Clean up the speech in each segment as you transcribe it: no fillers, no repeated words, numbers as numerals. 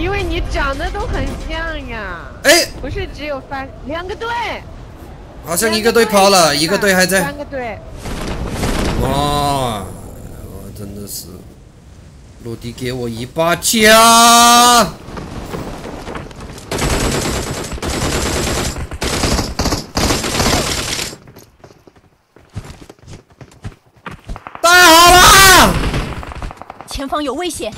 因为你长得都很像呀。 哎， 不是只有2个队， 好像一个队跑了，一个队还在。 3个队。 哇，我真的是，落地给我一把枪！带好了！ 前方有危险！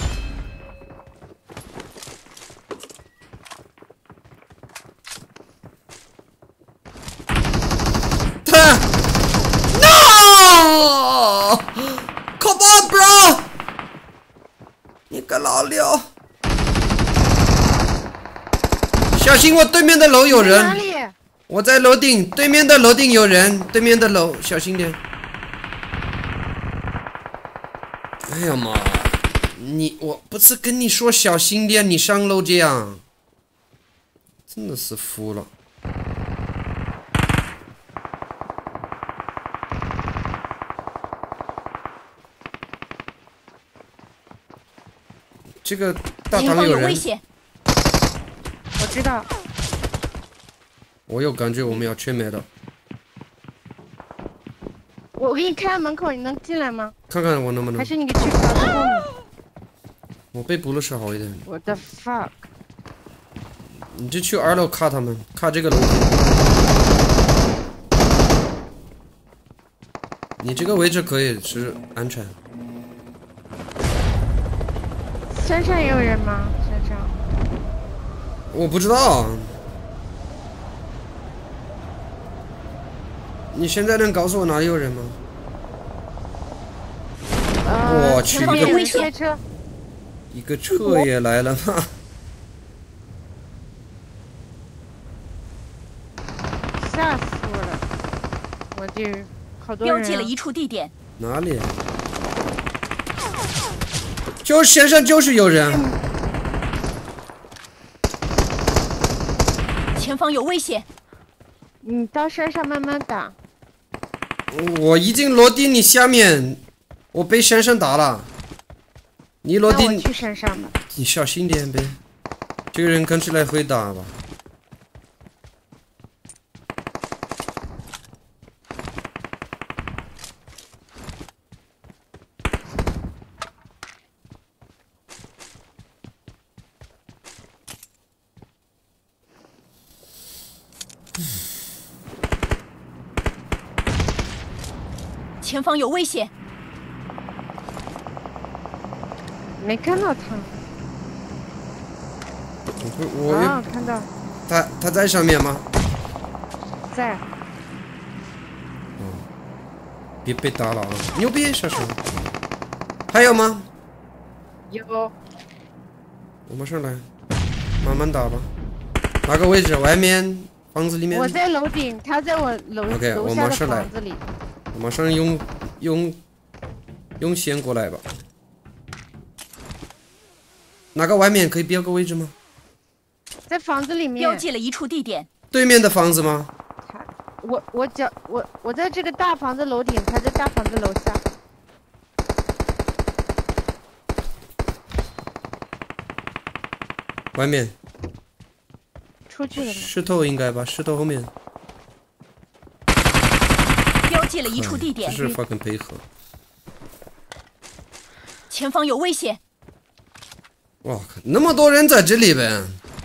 No! Come on, bro! 你个老六！小心我对面的楼有人。 哪里？ 我在楼顶，对面的楼顶有人，对面的楼小心点。哎呀妈！我不是跟你说小心点，你上楼这样，真的是服了。这个大堂有人， 我知道。 我有感觉我们要全灭了。 我给你开门口，你能进来吗？ 看看我能不能。 还是你去房子后面？ 我被捕的是好一点。 我的 fuck！ 你就去2楼卡他们，卡这个楼。你这个位置可以是安全。 山上也有人吗？山上？ 我不知道。你现在能告诉我哪里有人吗？我去，一个车也来了吗？ 吓死我了！我这好多人、啊。 标记了一处地点。 哪里？就山上就是有人。 前方有危险。 你到山上慢慢打。 我已经落地你下面，我被山上打了。你落地。 那我去山上吧。 你小心点呗，这个人看起来会打吧？ 前方有危险！ 没看到他。 我看到。 他在上面吗？ 在。 别被打了啊！牛逼，小手。还有吗？ 有。 我马上来，慢慢打吧。哪个位置？外面房子里面？ 我在楼顶，他在我楼下的房子里。 我马上用线过来吧。哪个外面可以标个位置吗？ 在房子里面。 标记了一处地点。 对面的房子吗？ 我在这个大房子楼顶，他在大房子楼下。 外面。 出去了吗？ 石头应该吧，石头后面。 标记了一处地点。 这是 fucking 配合。 前方有危险！ 哇，那么多人在这里呗。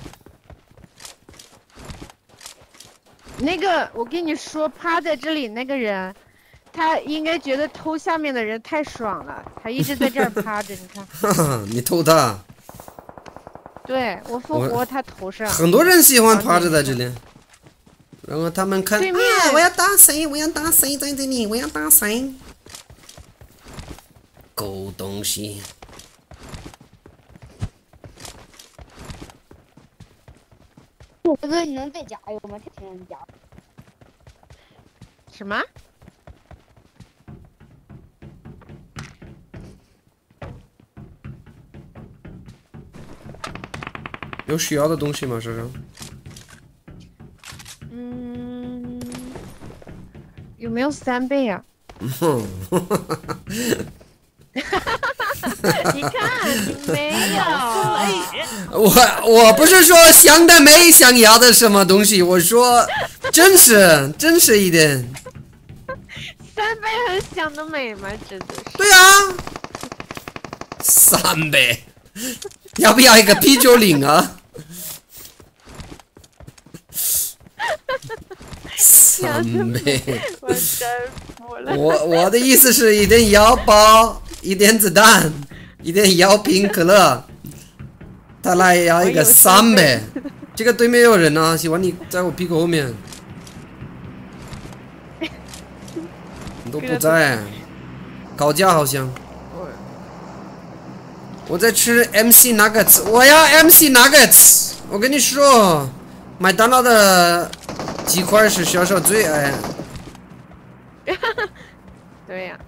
那个，我跟你说，趴在这里那个人，他应该觉得偷下面的人太爽了，他一直在这儿趴着。你看， 哈哈，你偷他？ 对，我复活他头上。 很多人喜欢趴着在这里，然后他们看， 对面我要打谁？我要打谁在这里？我要打谁？狗东西！ 哥哥，你能再加油吗？太想加。 什么？ 有需要的东西吗，珊珊？ 有没有3倍啊？ 你看你没有， 我不是说想得美想要的什么东西，我说真实一点。 3倍很想得美吗？真的是。 对啊，3倍，要不要一个啤酒领啊？3倍， 我真服了。 我的意思是一点腰包，一点子弹，一点药瓶可乐，他来要一个3倍。这个对面有人啊，喜欢你在我屁股后面。你都不在，搞架好像。我在吃 MC Nuggets， 我要 MC Nuggets。我跟你说，麦当劳的鸡块是小小最爱。 对呀、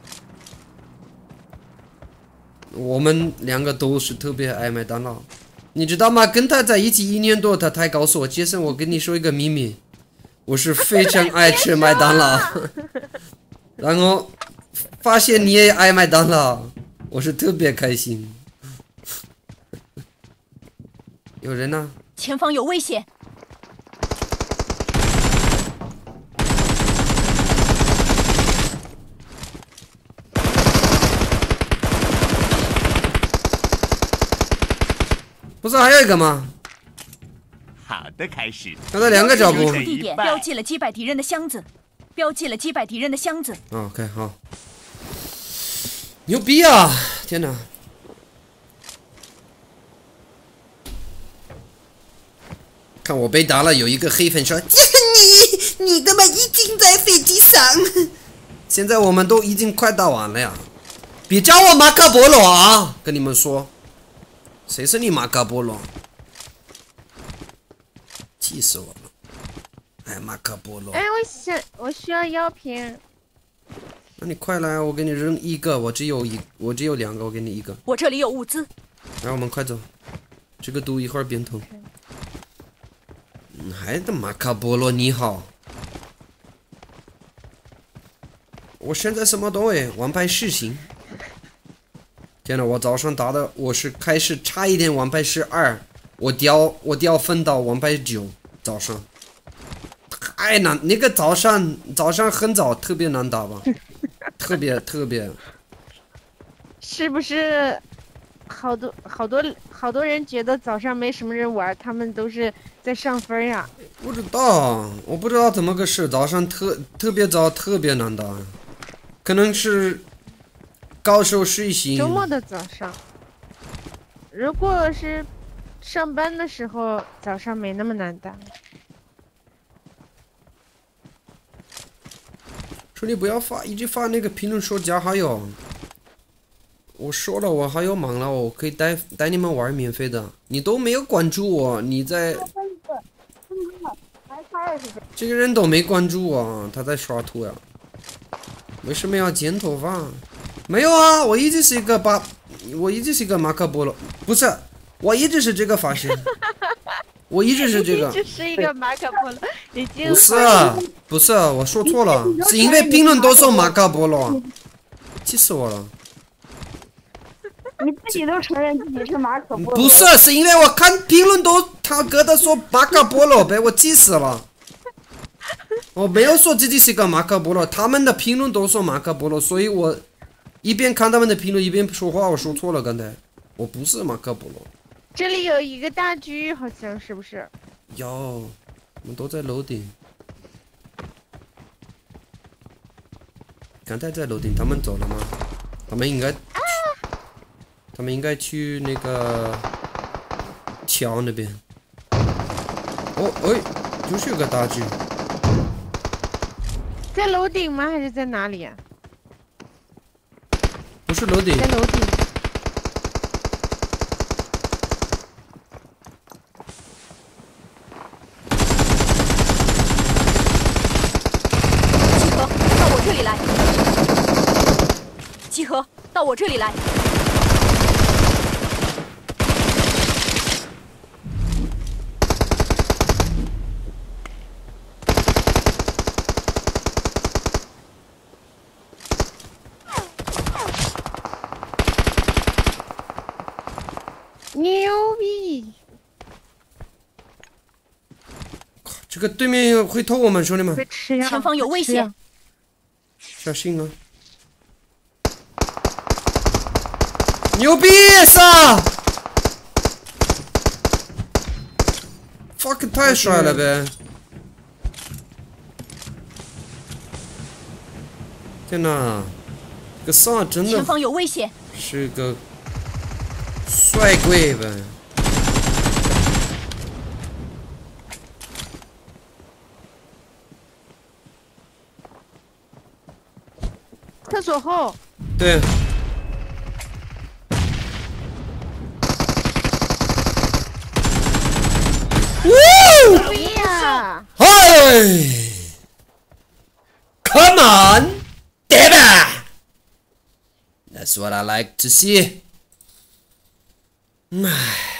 我们2个都是特别爱麦当劳，你知道吗？跟他在一起1年多，他才告诉我，杰森，我跟你说一个秘密，我是非常爱吃麦当劳。然后发现你也爱麦当劳，我是特别开心。有人呢？ 前方有危险！ 不是还有一个吗？ 好的开始。 刚才2个脚步。 入地点标记了击败敌人的箱子，标记了击败敌人的箱子。 OK， 好，牛逼啊！天哪！看我被打了，有一个黑粉说：“你他妈已经在飞机上。”现在我们都已经快打完了呀！别叫我马可波罗啊！跟你们说，谁是你马可波罗？气死我了！哎，马可波罗。 哎，我需要药瓶。 那你快来，我给你扔1个，我只有2个，我给你1个。 我这里有物资。 来，我们快走，这个毒一会儿变头。还的马可波罗你好，我现在什么都会，王牌试行。天呐，我早上打的我是开始差一点王牌是2，我掉分到王牌9，早上太难，那个早上很早，特别难打吧，特别。 是不是好多人觉得早上没什么人玩，他们都是在上分呀？ 不知道，我不知道怎么个事，早上特别早，特别难打，可能是高手睡醒。 周末的早上，如果是上班的时候，早上没那么难打。 说你不要一直发那个评论说加好友。我说了，我好友忙了，我可以带你们玩免费的。你都没有关注我，你在。这个人都没关注我，他在刷图呀。为什么要剪头发？没有啊，我一直是一个马可波罗，不是，我一直是这个发型。我一直是这个。 一直是一个马可波罗，已经不是，我说错了，是因为评论都说马可波罗，气死我了。 你自己都承认自己是马可波罗？ 不是，是因为我看评论都他哥的说马可波罗，被我气死了。我没有说自己是个马可波罗，他们的评论都说马可波罗，所以我一边看他们的评论一边说话，我说错了刚才，我不是马可波罗。 这里有一个大狙，好像是不是？ 有，我们都在楼顶。刚才在楼顶，他们走了吗？他们应该去那个桥那边。哦，哎，就是有个大狙。 在楼顶吗？还是在哪里呀？ 不是楼顶。 在楼顶。 集合，到我这里来。 这个对面会偷我们，兄弟们， 被吃呀！ 前方有危险！ 小心啊！牛逼撒 ！fuck 太帅了呗！天哪，这个萨真的前方有危险！ 是个帅贵呗。 厕所后， 对。 哎呀！ 嗨 ，Come on, damn it! That's what I like to see. 唉。